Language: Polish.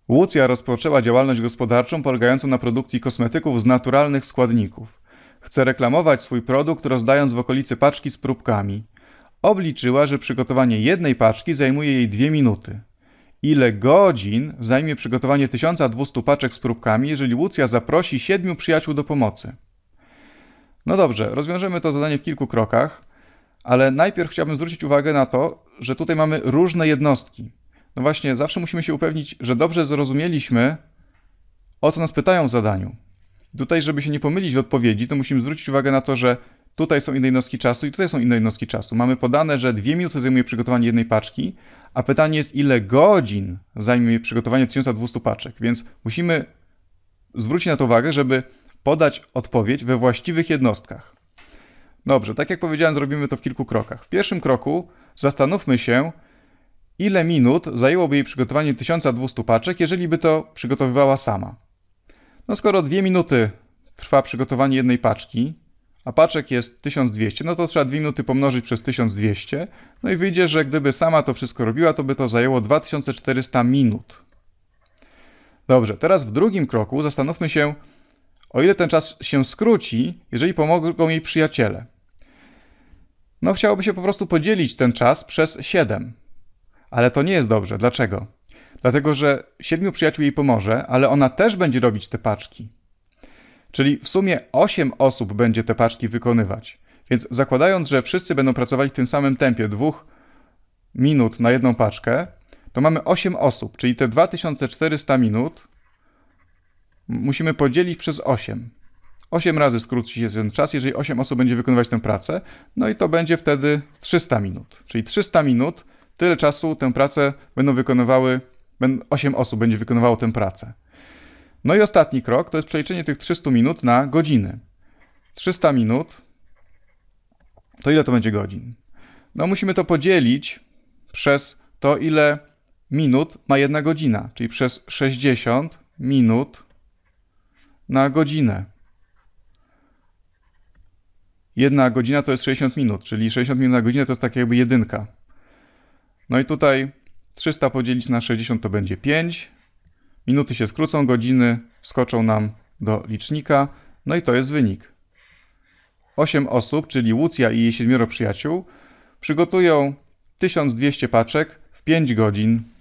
Łucja rozpoczęła działalność gospodarczą polegającą na produkcji kosmetyków z naturalnych składników. Chce reklamować swój produkt, rozdając w okolicy paczki z próbkami. Obliczyła, że przygotowanie jednej paczki zajmuje jej 2 minuty. Ile godzin zajmie przygotowanie 1200 paczek z próbkami, jeżeli Łucja zaprosi 7 przyjaciół do pomocy? No dobrze, rozwiążemy to zadanie w kilku krokach, ale najpierw chciałbym zwrócić uwagę na to, że tutaj mamy różne jednostki. No właśnie, zawsze musimy się upewnić, że dobrze zrozumieliśmy, o co nas pytają w zadaniu. Tutaj, żeby się nie pomylić w odpowiedzi, to musimy zwrócić uwagę na to, że tutaj są inne jednostki czasu i tutaj są inne jednostki czasu. Mamy podane, że 2 minuty zajmuje przygotowanie jednej paczki, a pytanie jest, ile godzin zajmie przygotowanie 1200 paczek, więc musimy zwrócić na to uwagę, żeby podać odpowiedź we właściwych jednostkach. Dobrze, tak jak powiedziałem, zrobimy to w kilku krokach. W pierwszym kroku zastanówmy się, ile minut zajęłoby jej przygotowanie 1200 paczek, jeżeli by to przygotowywała sama. No skoro 2 minuty trwa przygotowanie jednej paczki, a paczek jest 1200, no to trzeba 2 minuty pomnożyć przez 1200, no i wyjdzie, że gdyby sama to wszystko robiła, to by to zajęło 2400 minut. Dobrze, teraz w drugim kroku zastanówmy się, o ile ten czas się skróci, jeżeli pomogą jej przyjaciele. No chciałoby się po prostu podzielić ten czas przez 7. Ale to nie jest dobrze. Dlaczego? Dlatego, że 7 przyjaciół jej pomoże, ale ona też będzie robić te paczki. Czyli w sumie 8 osób będzie te paczki wykonywać. Więc zakładając, że wszyscy będą pracowali w tym samym tempie 2 minut na jedną paczkę, to mamy 8 osób, czyli te 2400 minut musimy podzielić przez 8. 8 razy skróci się ten czas, jeżeli 8 osób będzie wykonywać tę pracę, no i to będzie wtedy 300 minut. Czyli 300 minut, tyle czasu tę pracę będą wykonywały, 8 osób będzie wykonywało tę pracę. No i ostatni krok to jest przeliczenie tych 300 minut na godziny. 300 minut to ile to będzie godzin? No musimy to podzielić przez to, ile minut ma jedna godzina, czyli przez 60 minut na godzinę. Jedna godzina to jest 60 minut, czyli 60 minut na godzinę to jest tak jakby jedynka. No i tutaj 300 podzielić na 60 to będzie 5. Minuty się skrócą, godziny skoczą nam do licznika. No i to jest wynik. 8 osób, czyli Łucja i jej 7 przyjaciół, przygotują 1200 paczek w 5 godzin.